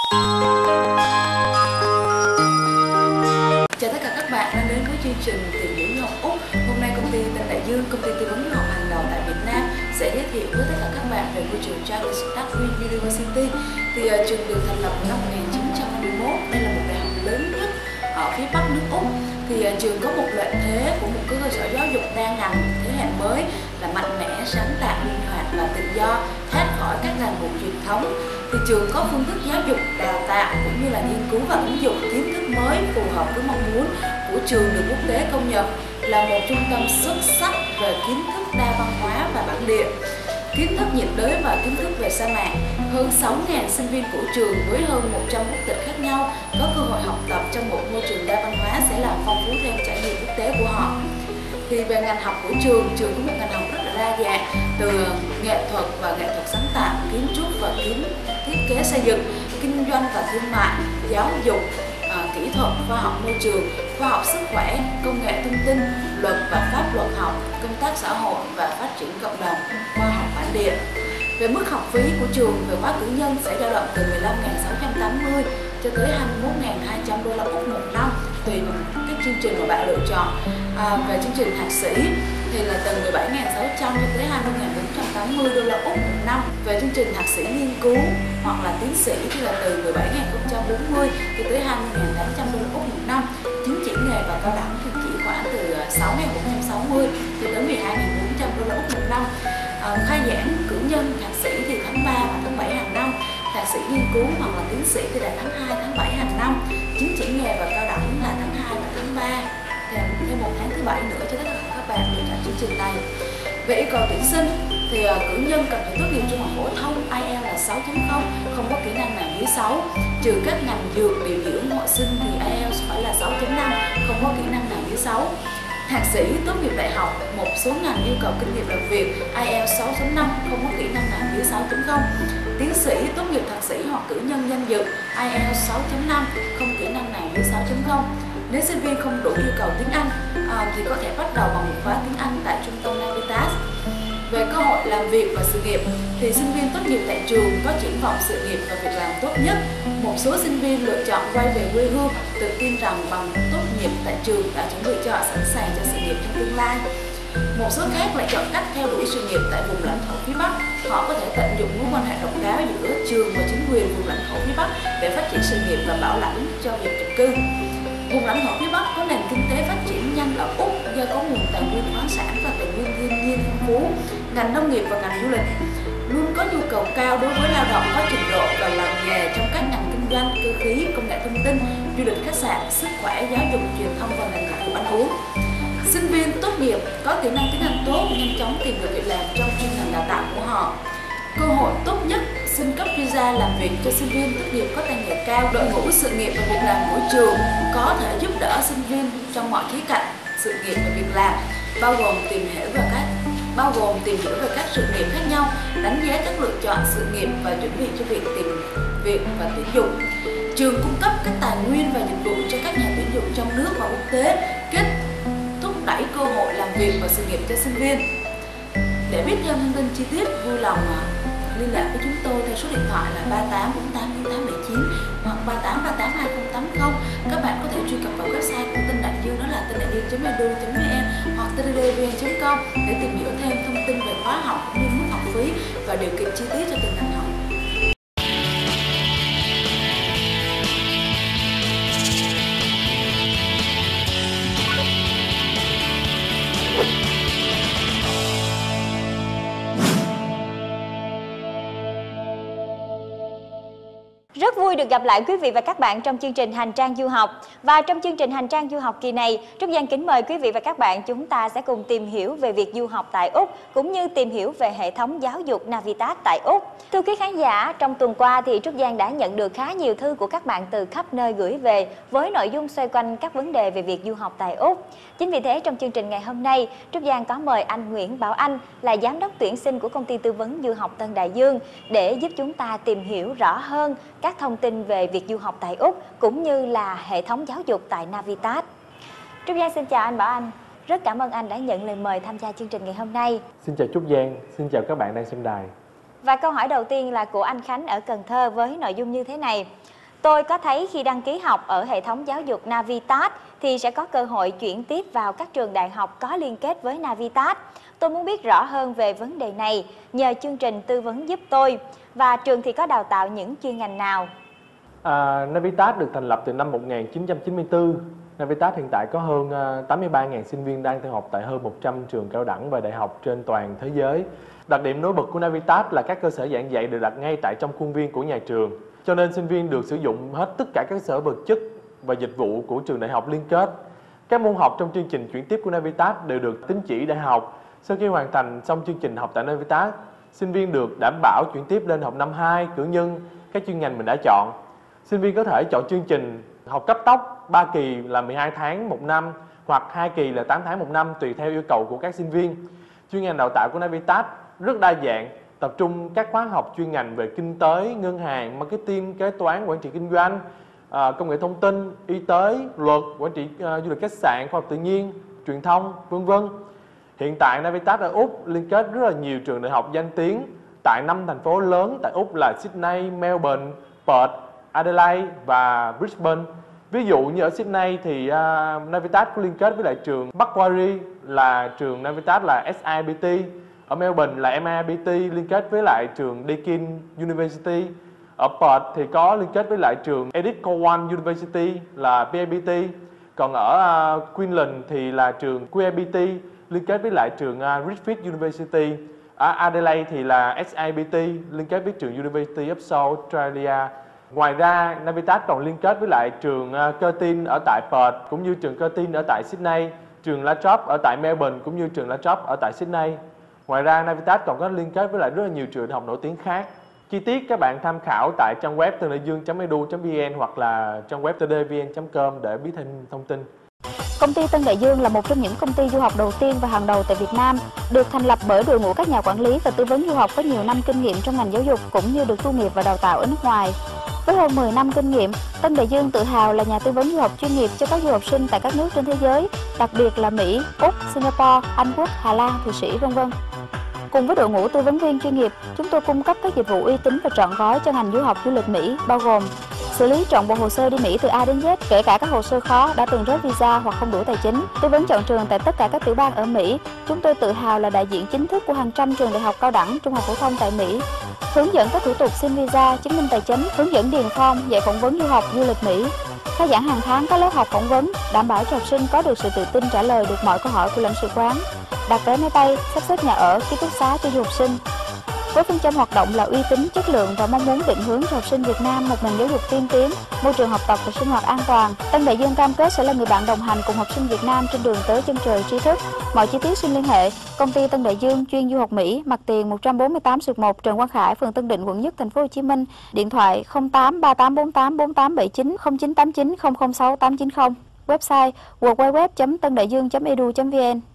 Chào tất cả các bạn đang đến với chương trình Tìm hiểu du học Úc. Hôm nay công ty Tân Đại Dương, công ty tư vấn du học hàng đầu tại Việt Nam sẽ giới thiệu với tất cả các bạn về ngôi trường Charles Darwin University. Trường được thành lập năm 1951. Đây là một đại học lớn nhất ở phía Bắc nước Úc. Trường có một lợi thế của một cơ sở giáo dục đa ngành thế hệ mới là mạnh mẽ, sáng tạo, linh hoạt và tự do, thoát khỏi các ràng buộc truyền thống. Trường có phương thức giáo dục đào tạo cũng như là nghiên cứu và ứng dụng kiến thức mới phù hợp với mong muốn của trường được quốc tế công nhận là một trung tâm xuất sắc về kiến thức đa văn hóa và bản địa, kiến thức nhiệt đới và kiến thức về sa mạc. Hơn 6.000 sinh viên của trường với hơn 100 quốc tịch khác nhau có cơ hội học tập trong một môi trường đa văn hóa sẽ làm phong phú thêm trải nghiệm quốc tế của họ. Về ngành học của trường có một ngành học rất là đa dạng, từ nghệ thuật và nghệ thuật sáng tạo, kiến trúc và thiết kế xây dựng, kinh doanh và thương mại, giáo dục, kỹ thuật, khoa học môi trường, khoa học sức khỏe, công nghệ thông tin, luật và pháp luật học, công tác xã hội và phát triển cộng đồng, khoa học bản địa. Về mức học phí của trường về khóa cử nhân sẽ dao động từ 15.680 cho tới 21.200 đô la Úc một năm, tùy vào các chương trình mà bạn lựa chọn. Về chương trình thạc sĩ thì là từ 17.600 cho tới 20.480 đô la Úc một năm. Về chương trình thạc sĩ nghiên cứu hoặc là tiến sĩ thì là từ 17.040 cho tới 20.800 đô la Úc một năm. Chứng chỉ nghề và cao đẳng thì chỉ khoảng từ 6.160 cho tới 12.400 đô la Úc một năm. Khai giảng cử nhân thạc sĩ thì tháng 3 và tháng 7 hàng năm, thạc sĩ nghiên cứu hoặc là tiến sĩ thì là tháng 2, tháng 7 hàng năm, chứng chỉ nghề và cao đẳng là tháng 2 và tháng 3, thêm một tháng thứ 7 nữa cho tất cả các bạn lựa chọn chương trình này. Về yêu cầu tuyển sinh thì cử nhân cần phải tốt nghiệp trung học phổ thông IELTS là 6.0, không có kỹ năng nào dưới 6. Trừ các ngành dược, điều dưỡng, họ sinh thì IELTS phải là 6.5, không có kỹ năng nào dưới 6. Thạc sĩ tốt nghiệp đại học, một số ngành yêu cầu kinh nghiệm làm việc IELTS 6.5, không có kỹ năng nào dưới 6.0. Tiến sĩ tốt nghiệp thạc sĩ hoặc cử nhân danh dự IELTS 6.5, không kỹ năng nào dưới 6.0. Nếu sinh viên không đủ yêu cầu tiếng Anh thì có thể bắt đầu bằng một khóa tiếng Anh tại trung tâm Navitas. Về cơ hội làm việc và sự nghiệp thì sinh viên tốt nghiệp tại trường có triển vọng sự nghiệp và việc làm tốt nhất. Một số sinh viên lựa chọn quay về quê hương, tự tin rằng bằng tốt nghiệp tại trường đã chuẩn bị cho họ sẵn sàng cho sự nghiệp trong tương lai. Một số khác lại chọn cách theo đuổi sự nghiệp tại vùng lãnh thổ phía Bắc. Họ có thể tận dụng mối quan hệ độc đáo giữa trường và chính quyền vùng lãnh thổ phía Bắc để phát triển sự nghiệp và bảo lãnh cho việc nhập cư. Vùng lãnh thổ phía Bắc có nền kinh tế phát triển nhanh ở Úc do có nguồn tài nguyên khoáng sản và tài nguyên thiên nhiên phong phú. Ngành nông nghiệp và ngành du lịch luôn có nhu cầu cao đối với lao động có trình độ và làm nghề trong các ngành kinh doanh, cơ khí, công nghệ thông tin, du lịch khách sạn, sức khỏe, giáo dục, truyền thông và ngành dịch vụ ăn uống. Sinh viên tốt nghiệp có kỹ năng tiếng Anh tốt, nhanh chóng tìm được việc làm trong chuyên ngành đào tạo của họ. Cơ hội tốt nhất xin cấp visa làm việc cho sinh viên tốt nghiệp có tay nghề cao. Đội ngũ sự nghiệp và việc làm của trường có thể giúp đỡ sinh viên trong mọi khía cạnh sự nghiệp và việc làm, bao gồm tìm hiểu về các sự nghiệp khác nhau, đánh giá các lựa chọn sự nghiệp và chuẩn bị cho việc tìm việc và tuyển dụng. Trường cung cấp các tài nguyên và dịch vụ cho các nhà tuyển dụng trong nước và quốc tế, thúc đẩy cơ hội làm việc và sự nghiệp cho sinh viên. Để biết thêm thông tin chi tiết, vui lòng liên lạc với chúng tôi theo số điện thoại là 38489879 hoặc 38382080. Các bạn có thể truy cập vào website của Tân Đại Dương, đó là tândaidương.edu.vn hoặc tddvn.com để tìm hiểu thêm thông tin về khóa học, mức học phí và điều kiện chi tiết cho từng ngành học. Rất vui được gặp lại quý vị và các bạn trong chương trình Hành trang du học. Và trong chương trình Hành trang du học kỳ này, Trúc Giang kính mời quý vị và các bạn chúng ta sẽ cùng tìm hiểu về việc du học tại Úc, cũng như tìm hiểu về hệ thống giáo dục Navitas tại Úc. Thưa quý khán giả, trong tuần qua thì Trúc Giang đã nhận được khá nhiều thư của các bạn từ khắp nơi gửi về với nội dung xoay quanh các vấn đề về việc du học tại Úc. Chính vì thế trong chương trình ngày hôm nay, Trúc Giang có mời anh Nguyễn Bảo Anh là giám đốc tuyển sinh của công ty tư vấn du học Tân Đại Dương để giúp chúng ta tìm hiểu rõ hơn các thông tin về việc du học tại Úc cũng như là hệ thống giáo dục tại Navitas. Trúc Giang xin chào anh Bảo Anh. Rất cảm ơn anh đã nhận lời mời tham gia chương trình ngày hôm nay. Xin chào Trúc Giang, xin chào các bạn đang xem đài. Và câu hỏi đầu tiên là của anh Khánh ở Cần Thơ với nội dung như thế này. Tôi có thấy khi đăng ký học ở hệ thống giáo dục Navitas thì sẽ có cơ hội chuyển tiếp vào các trường đại học có liên kết với Navitas. Tôi muốn biết rõ hơn về vấn đề này, nhờ chương trình tư vấn giúp tôi. Và trường thì có đào tạo những chuyên ngành nào? Navitas được thành lập từ năm 1994. Navitas hiện tại có hơn 83.000 sinh viên đang theo học tại hơn 100 trường cao đẳng và đại học trên toàn thế giới. Đặc điểm nổi bật của Navitas là các cơ sở giảng dạy được đặt ngay tại trong khuôn viên của nhà trường. Cho nên sinh viên được sử dụng hết tất cả các cơ sở vật chất và dịch vụ của trường đại học liên kết. Các môn học trong chương trình chuyển tiếp của Navitas đều được tín chỉ đại học. Sau khi hoàn thành xong chương trình học tại Navitas, sinh viên được đảm bảo chuyển tiếp lên học năm 2, cử nhân, các chuyên ngành mình đã chọn. Sinh viên có thể chọn chương trình học cấp tốc 3 kỳ là 12 tháng 1 năm hoặc 2 kỳ là 8 tháng 1 năm tùy theo yêu cầu của các sinh viên. Chuyên ngành đào tạo của Navitas rất đa dạng, tập trung các khóa học chuyên ngành về kinh tế, ngân hàng, marketing, kế toán, quản trị kinh doanh, công nghệ thông tin, y tế, luật, quản trị du lịch khách sạn, khoa học tự nhiên, truyền thông, v.v. Hiện tại Navitas ở Úc liên kết rất là nhiều trường đại học danh tiếng tại 5 thành phố lớn tại Úc là Sydney, Melbourne, Perth, Adelaide và Brisbane. Ví dụ như ở Sydney thì Navitas có liên kết với lại trường Macquarie là trường Navitas là SIBT. Ở Melbourne là MIBT liên kết với lại trường Deakin University. Ở Perth thì có liên kết với lại trường Edith Cowan University là PIBT. Còn ở Queensland thì là trường QABT liên kết với lại trường Griffith University. Ở Adelaide thì là SIBT liên kết với trường University of South Australia. Ngoài ra, Navitas còn liên kết với lại trường Curtin ở tại Perth cũng như trường Curtin ở tại Sydney, trường La Trobe ở tại Melbourne cũng như trường La Trobe ở tại Sydney. Ngoài ra, Navitas còn có liên kết với lại rất là nhiều trường đại học nổi tiếng khác. Chi tiết các bạn tham khảo tại trang web tândạidương.edu.vn hoặc là trang web tdvn.com để biết thêm thông tin. Công ty Tân Đại Dương là một trong những công ty du học đầu tiên và hàng đầu tại Việt Nam, được thành lập bởi đội ngũ các nhà quản lý và tư vấn du học có nhiều năm kinh nghiệm trong ngành giáo dục cũng như được tu nghiệp và đào tạo ở nước ngoài. Với hơn 10 năm kinh nghiệm, Tân Đại Dương tự hào là nhà tư vấn du học chuyên nghiệp cho các du học sinh tại các nước trên thế giới, đặc biệt là Mỹ, Úc, Singapore, Anh Quốc, Hà Lan, Thụy Sĩ, v.v. Cùng với đội ngũ tư vấn viên chuyên nghiệp, chúng tôi cung cấp các dịch vụ uy tín và trọn gói cho ngành du học du lịch Mỹ, bao gồm xử lý trọn bộ hồ sơ đi Mỹ từ A đến Z, kể cả các hồ sơ khó đã từng rớt visa hoặc không đủ tài chính, tư vấn chọn trường tại tất cả các tiểu bang ở Mỹ. Chúng tôi tự hào là đại diện chính thức của hàng trăm trường đại học cao đẳng, trung học phổ thông tại Mỹ. Hướng dẫn các thủ tục xin visa, chứng minh tài chính, hướng dẫn điền form, dạy phỏng vấn du học du lịch Mỹ. Khai giảng hàng tháng các lớp học phỏng vấn, đảm bảo cho học sinh có được sự tự tin trả lời được mọi câu hỏi của lãnh sự quán, đặt vé máy bay, sắp xếp nhà ở, ký túc xá cho du học sinh. Với phương châm hoạt động là uy tín, chất lượng và mong muốn định hướng cho học sinh Việt Nam một nền giáo dục tiên tiến, môi trường học tập và sinh hoạt an toàn, Tân Đại Dương cam kết sẽ là người bạn đồng hành cùng học sinh Việt Nam trên đường tới chân trời tri thức. Mọi chi tiết xin liên hệ công ty Tân Đại Dương chuyên du học Mỹ, mặt tiền 148/1 Trần Quang Khải, phường Tân Định, quận Nhất, thành phố Hồ Chí Minh. Điện thoại 08 3848 4879 0989 006 890. Website www.tandaiduong.edu.vn.